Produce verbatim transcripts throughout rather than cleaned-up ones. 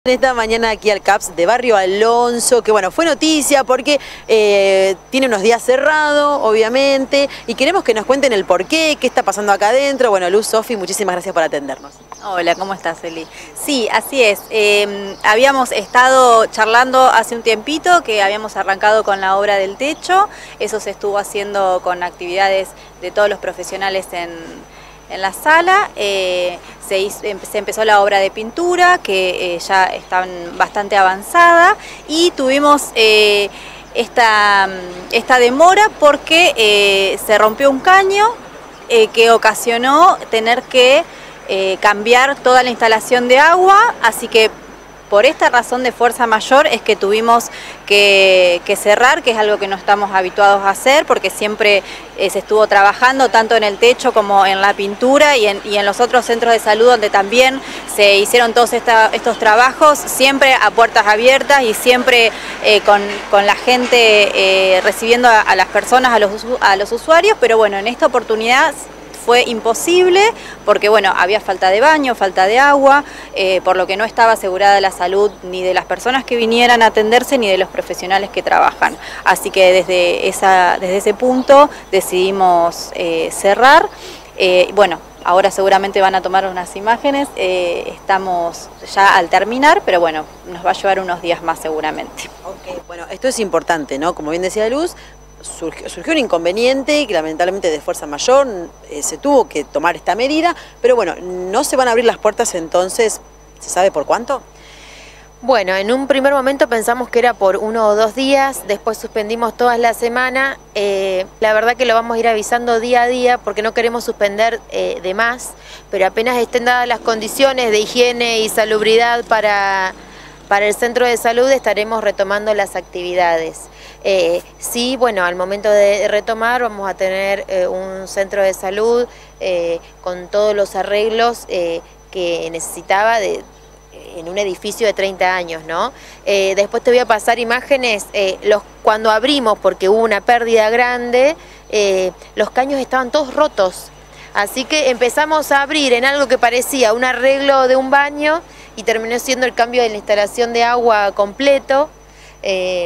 Esta mañana aquí al CAPS de Barrio Alonso, que bueno, fue noticia porque eh, tiene unos días cerrado, obviamente, y queremos que nos cuenten el porqué, qué está pasando acá adentro. Bueno, Luz, Sofi, muchísimas gracias por atendernos. Hola, ¿cómo estás, Eli? Sí, así es. Eh, habíamos estado charlando hace un tiempito que habíamos arrancado con la obra del techo. Eso se estuvo haciendo con actividades de todos los profesionales en... en la sala. eh, se, hizo, se empezó la obra de pintura, que eh, ya está bastante avanzada, y tuvimos eh, esta, esta demora porque eh, se rompió un caño eh, que ocasionó tener que eh, cambiar toda la instalación de agua, así que por esta razón de fuerza mayor es que tuvimos que, que cerrar, que es algo que no estamos habituados a hacer, porque siempre eh, se estuvo trabajando tanto en el techo como en la pintura y en, y en los otros centros de salud donde también se hicieron todos esta, estos trabajos, siempre a puertas abiertas y siempre eh, con, con la gente eh, recibiendo a, a las personas, a los, a los usuarios, pero bueno, en esta oportunidad fue imposible porque bueno, había falta de baño, falta de agua, eh, por lo que no estaba asegurada la salud ni de las personas que vinieran a atenderse ni de los profesionales que trabajan. Así que desde, esa, desde ese punto decidimos eh, cerrar. Eh, bueno, ahora seguramente van a tomar unas imágenes, eh, estamos ya al terminar, pero bueno, nos va a llevar unos días más seguramente. Okay, bueno, esto es importante, ¿no? Como bien decía Luz, Surgió, surgió un inconveniente que lamentablemente de fuerza mayor eh, se tuvo que tomar esta medida, pero bueno, no se van a abrir las puertas entonces, ¿se sabe por cuánto? Bueno, en un primer momento pensamos que era por uno o dos días, después suspendimos toda la semana, eh, la verdad que lo vamos a ir avisando día a día porque no queremos suspender eh, de más, pero apenas estén dadas las condiciones de higiene y salubridad para, para el centro de salud estaremos retomando las actividades. Eh, sí, bueno, al momento de retomar vamos a tener eh, un centro de salud eh, con todos los arreglos eh, que necesitaba de, en un edificio de treinta años, ¿no? Eh, después te voy a pasar imágenes, eh, los, cuando abrimos, porque hubo una pérdida grande, eh, los caños estaban todos rotos, así que empezamos a abrir en algo que parecía un arreglo de un baño y terminó siendo el cambio de la instalación de agua completo. Eh,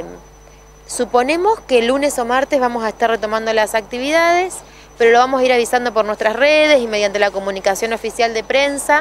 Suponemos que el lunes o martes vamos a estar retomando las actividades, pero lo vamos a ir avisando por nuestras redes y mediante la comunicación oficial de prensa.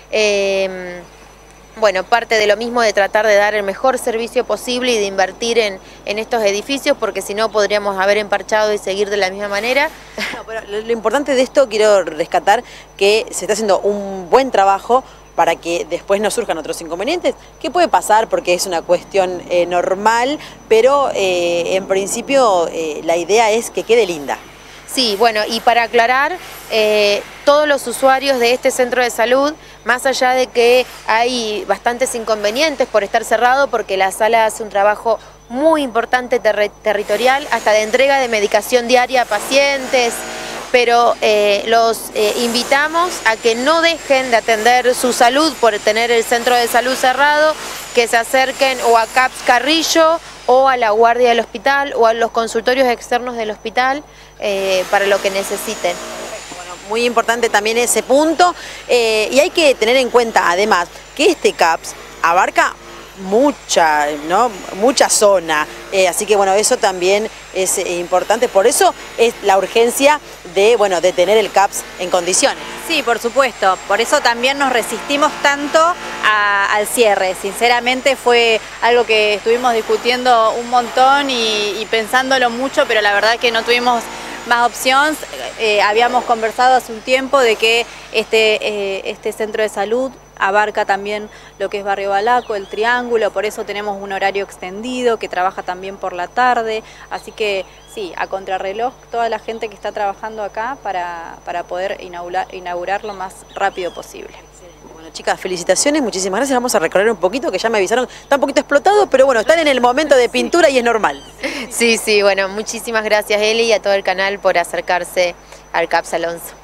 Eh, bueno, parte de lo mismo de tratar de dar el mejor servicio posible y de invertir en, en estos edificios, porque si no podríamos haber emparchado y seguir de la misma manera. No, pero lo, lo importante de esto, quiero rescatar que se está haciendo un buen trabajo para que después no surjan otros inconvenientes, que puede pasar porque es una cuestión eh, normal, pero eh, en principio eh, la idea es que quede linda. Sí, bueno, y para aclarar, eh, todos los usuarios de este centro de salud, más allá de que hay bastantes inconvenientes por estar cerrado, porque la sala hace un trabajo muy importante ter- territorial, hasta de entrega de medicación diaria a pacientes, pero eh, los eh, invitamos a que no dejen de atender su salud por tener el centro de salud cerrado, que se acerquen o a CAPS Carrillo o a la guardia del hospital o a los consultorios externos del hospital eh, para lo que necesiten. Bueno, muy importante también ese punto eh, y hay que tener en cuenta además que este CAPS abarca mucha, ¿no? mucha zona, eh, así que bueno, eso también es eh, importante, por eso es la urgencia de, bueno, de tener el CAPS en condiciones. Sí, por supuesto, por eso también nos resistimos tanto a, al cierre. Sinceramente fue algo que estuvimos discutiendo un montón y, y pensándolo mucho, pero la verdad que no tuvimos más opción. Eh, habíamos conversado hace un tiempo de que este, eh, este centro de salud abarca también lo que es Barrio Balaco, el Triángulo, por eso tenemos un horario extendido que trabaja también por la tarde, así que sí, a contrarreloj toda la gente que está trabajando acá para, para poder inaugurar, inaugurar lo más rápido posible. Bueno, chicas, felicitaciones, muchísimas gracias. Vamos a recorrer un poquito, que ya me avisaron, está un poquito explotado, pero bueno, están en el momento de pintura y es normal. Sí, sí, bueno, muchísimas gracias Eli y a todo el canal por acercarse al CAPS Alonso.